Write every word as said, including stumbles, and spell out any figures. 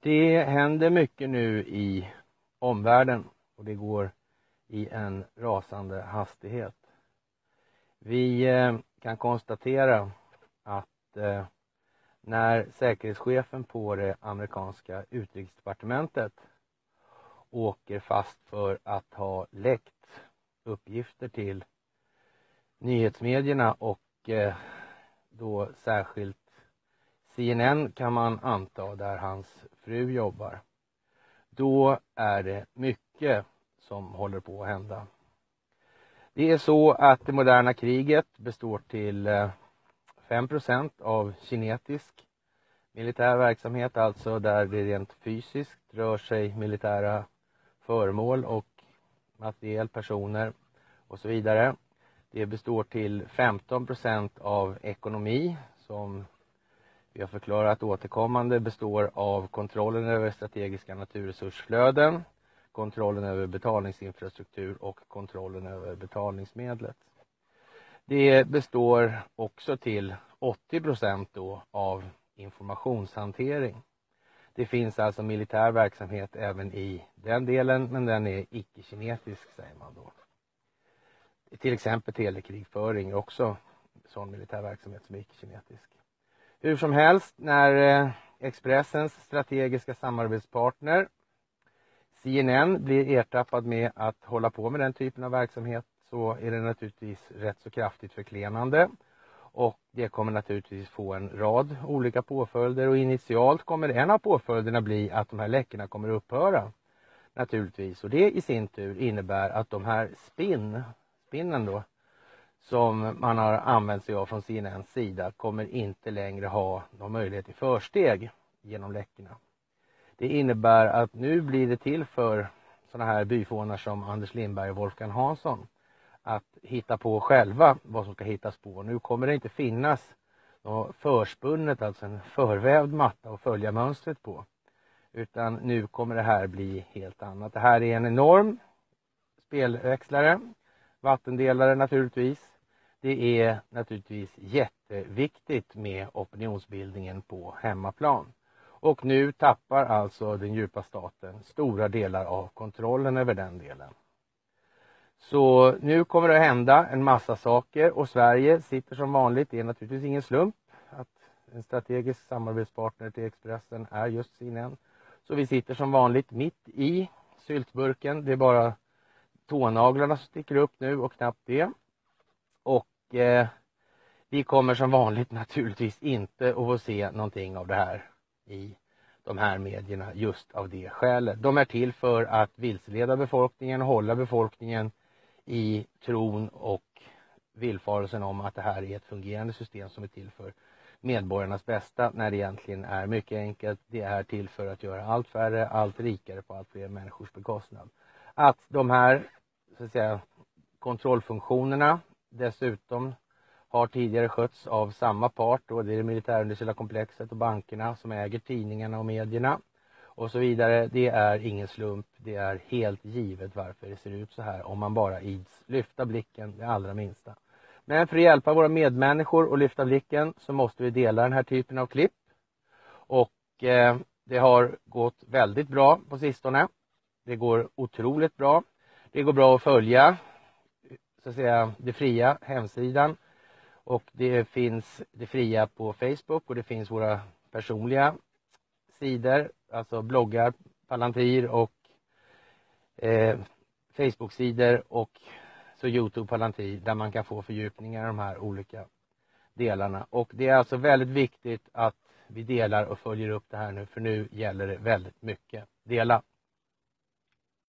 Det händer mycket nu i omvärlden och det går i en rasande hastighet. Vi kan konstatera att när säkerhetschefen på det amerikanska utrikesdepartementet åker fast för att ha läckt uppgifter till nyhetsmedierna och då särskilt C N N kan man anta där hans fru jobbar. Då är det mycket som håller på att hända. Det är så att det moderna kriget består till fem procent av kinetisk militär verksamhet, alltså där det rent fysiskt rör sig militära föremål och materiel, personer och så vidare. Det består till femton procent av ekonomi som vi har förklarat återkommande består av kontrollen över strategiska naturresursflöden, kontrollen över betalningsinfrastruktur och kontrollen över betalningsmedlet. Det består också till åttio procent då av informationshantering. Det finns alltså militär verksamhet även i den delen, men den är icke-kinetisk säger man då. Till exempel telekrigföring är också sån militär verksamhet som är icke-kinetisk. Hur som helst, när Expressens strategiska samarbetspartner C N N blir ertappad med att hålla på med den typen av verksamhet så är det naturligtvis rätt så kraftigt förklenande. Och det kommer naturligtvis få en rad olika påföljder och initialt kommer en av påföljderna bli att de här läckorna kommer att upphöra. Naturligtvis, och det i sin tur innebär att de här spinn, spinnen då, som man har använt sig av från C N N:s sida kommer inte längre ha någon möjlighet till försteg genom läckorna. Det innebär att nu blir det till för sådana här byfånar som Anders Lindberg och Wolfgang Hansson att hitta på själva vad som ska hittas på. Nu kommer det inte finnas något förspunnet, alltså en förvävd matta att följa mönstret på. Utan nu kommer det här bli helt annat. Det här är en enorm spelväxlare, vattendelare naturligtvis. Det är naturligtvis jätteviktigt med opinionsbildningen på hemmaplan. Och nu tappar alltså den djupa staten stora delar av kontrollen över den delen. Så nu kommer det att hända en massa saker och Sverige sitter som vanligt. Det är naturligtvis ingen slump att en strategisk samarbetspartner till Expressen är just C N N. Så vi sitter som vanligt mitt i syltburken. Det är bara tånaglarna som sticker upp nu och knappt det. Och eh, vi kommer som vanligt naturligtvis inte att få se någonting av det här i de här medierna just av det skälet. De är till för att vilseleda befolkningen och hålla befolkningen i tron och villfarelsen om att det här är ett fungerande system som är till för medborgarnas bästa, när det egentligen är mycket enkelt. Det är till för att göra allt färre, allt rikare på allt fler människors bekostnad. Att de här så att säga, kontrollfunktionerna dessutom har tidigare skötts av samma part, och det är det militärindustriella komplexet och bankerna som äger tidningarna och medierna och så vidare. Det är ingen slump, det är helt givet varför det ser ut så här om man bara ids lyfta blicken det allra minsta. Men för att hjälpa våra medmänniskor att lyfta blicken så måste vi dela den här typen av klipp. Och eh, det har gått väldigt bra på sistone. Det går otroligt bra. Det går bra att följa så att säga det fria hemsidan. Och det finns det fria på Facebook och det finns våra personliga sidor, alltså bloggar, Palantir och eh, Facebook-sidor och så YouTube Palantir där man kan få fördjupningar i de här olika delarna. Och det är alltså väldigt viktigt att vi delar och följer upp det här nu, för nu gäller det väldigt mycket. Dela!